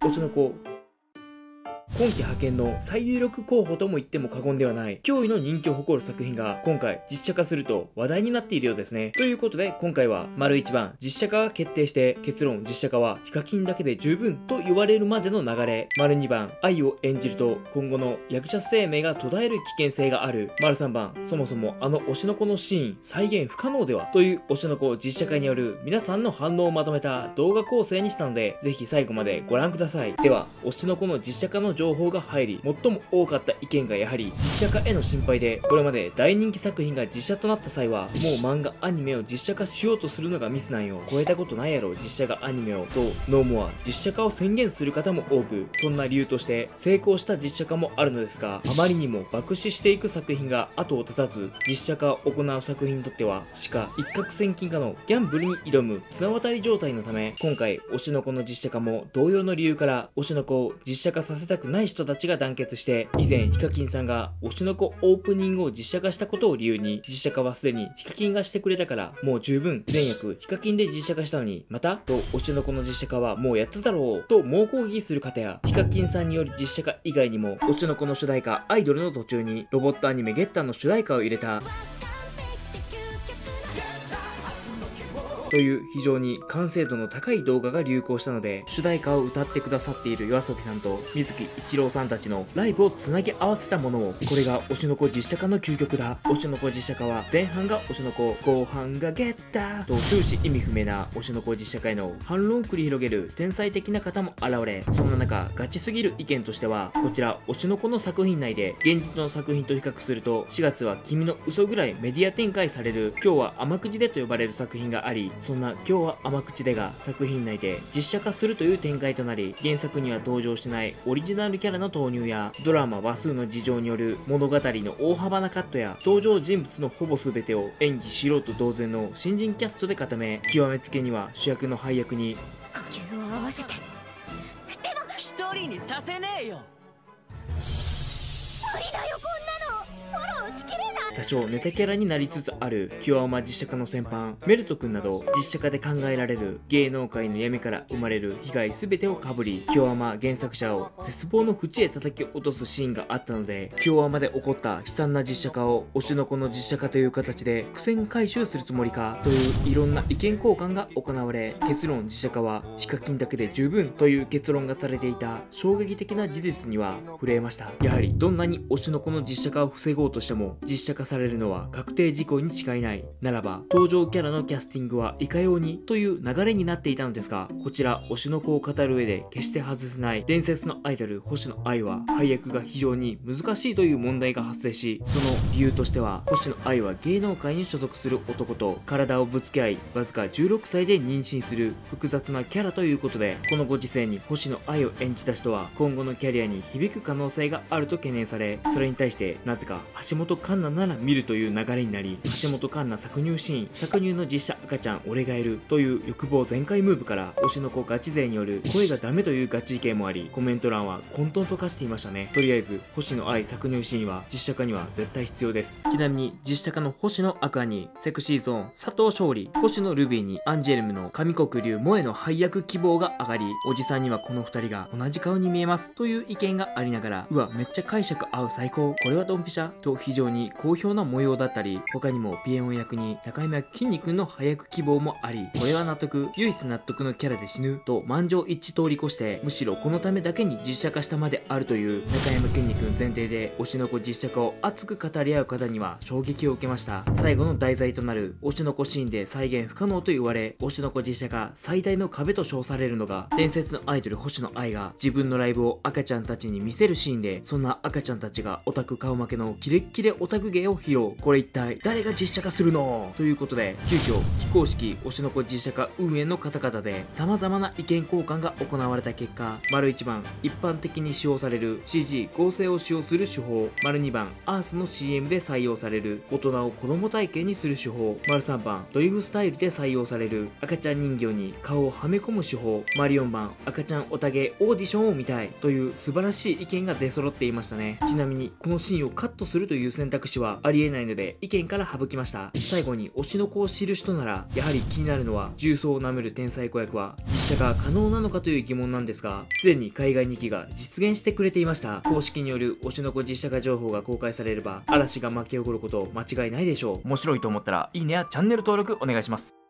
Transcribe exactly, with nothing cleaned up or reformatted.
推しの子今季派遣の最有力候補とも言っても過言ではない驚異の人気を誇る作品が今回実写化すると話題になっているようですね。ということで今回は丸一番実写化が決定して、結論実写化はヒカキンだけで十分と言われるまでの流れ、丸にばん愛を演じると今後の役者生命が途絶える危険性がある、丸さんばんそもそもあの推しの子のシーン再現不可能ではという推しの子実写化による皆さんの反応をまとめた動画構成にしたので、ぜひ最後までご覧ください。では推しの子の実写化の情報が入り、最も多かった意見がやはり実写化への心配で、これまで大人気作品が実写となった際はもう漫画アニメを実写化しようとするのがミスなんよ、超えたことないやろ実写化アニメをとノーモア実写化を宣言する方も多く、そんな理由として成功した実写化もあるのですが、あまりにも爆死していく作品が後を絶たず、実写化を行う作品にとってはしか一攫千金化のギャンブルに挑む綱渡り状態のため、今回推しの子の実写化も同様の理由から推しの子を実写化させたくない人たちが団結して、以前ヒカキンさんが推しの子オープニングを実写化したことを理由に、実写化はすでにヒカキンがしてくれたからもう十分全役ヒカキンで実写化したのにまたと推しの子の実写化はもうやっただろうと猛抗議する方や、ヒカキンさんによる実写化以外にも推しの子の主題歌アイドルの途中にロボットアニメゲッターの主題歌を入れたという非常に完成度の高い動画が流行したので、主題歌を歌ってくださっているYOASOBIさんと水木一郎さんたちのライブをつなぎ合わせたものを、これが推しの子実写化の究極だ。推しの子実写化は前半が推しの子、後半がゲッターと終始意味不明な推しの子実写化への反論を繰り広げる天才的な方も現れ、そんな中ガチすぎる意見としては、こちら推しの子の作品内で現実の作品と比較すると、しがつは君の嘘ぐらいメディア展開される今日は甘口でと呼ばれる作品があり、そんな今日は甘口でが作品内で実写化するという展開となり、原作には登場してないオリジナルキャラの投入やドラマ話数の事情による物語の大幅なカットや登場人物のほぼ全てを演技素人同然の新人キャストで固め、極めつけには主役の配役に呼吸を合わせて、でも一人にさせねえよ。 無理だよこんなの、フォローしきれない。 多少ネタキャラになりつつあるキュアオマ実写化の先般メルト君など、実写化で考えられる芸能界の闇から生まれる被害全てをかぶり、キュアオマ原作者を絶望の淵へ叩き落とすシーンがあったので、キュアオマで起こった悲惨な実写化を推しの子の実写化という形で苦戦回収するつもりかといういろんな意見交換が行われ、結論実写化はヒカキンだけで十分という結論がされていた衝撃的な事実には震えました。やはりどんなに推しの子の実写化を防ごうとしても実写化されるのは確定事項に違いないならば、登場キャラのキャスティングはいかようにという流れになっていたのですが、こちら推しの子を語る上で決して外せない伝説のアイドル星野愛は配役が非常に難しいという問題が発生し、その理由としては星野愛は芸能界に所属する男と体をぶつけ合い、わずかじゅうろくさいで妊娠する複雑なキャラということで、このご時世に星野愛を演じた人は今後のキャリアに響く可能性があると懸念され、それに対してなぜか橋本環奈なら見るという流れになり、橋本環奈搾乳シーン、搾乳の実写赤ちゃん俺がいるという欲望全開ムーブから、推しの子ガチ勢による声がダメというガチ意見もあり、コメント欄は混沌と化していましたね。とりあえず星野愛搾乳シーンは実写化には絶対必要です。ちなみに実写化の星野アクアにセクシーゾーン佐藤勝利、星野ルビーにアンジェルムの上国流萌えの配役希望が上がり、おじさんにはこのふたりが同じ顔に見えますという意見がありながら、うわめっちゃ解釈合う最高、これはドンピシャと非常に好評な模様だったり、他にもピエオン役に中山きんに君の配役希望もあり、これは納得、唯一納得のキャラで死ぬと満場一致通り越して、むしろこのためだけに実写化したまであるという中山きんに君前提で推しの子実写化を熱く語り合う方には衝撃を受けました。最後の題材となる推しの子シーンで再現不可能と言われ、推しの子実写化最大の壁と称されるのが伝説のアイドル星野愛が自分のライブを赤ちゃんたちに見せるシーンで、そんな赤ちゃんたちがオタク顔負けのキレッキレオタク芸を披露。これ一体誰が実写化するのということで、急遽非公式推しの子実写化運営の方々で様々な意見交換が行われた結果、丸いちばん一般的に使用される シージー 合成を使用する手法、丸にばんアースの シーエム で採用される大人を子供体型にする手法、丸さんばんドリフスタイルで採用される赤ちゃん人形に顔をはめ込む手法、丸よんばん赤ちゃんオタゲオーディションを見たいという素晴らしい意見が出揃っていましたね。ちなみにこのシーンをカットするという選択肢はありえないので意見から省きました。最後に推しの子を知る人ならやはり気になるのは重曹を舐める天才子役は実写が可能なのかという疑問なんですが、すでに海外にきが実現してくれていました。公式による推しの子実写化情報が公開されれば嵐が巻き起こること間違いないでしょう。面白いと思ったらいいねやチャンネル登録お願いします。